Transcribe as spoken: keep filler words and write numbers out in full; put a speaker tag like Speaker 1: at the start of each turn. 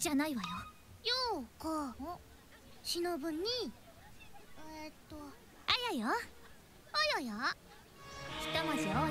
Speaker 1: じゃないわよ。
Speaker 2: ようか。しのぶにえー、っと
Speaker 1: あやよ。
Speaker 2: あやや。
Speaker 1: 一文字多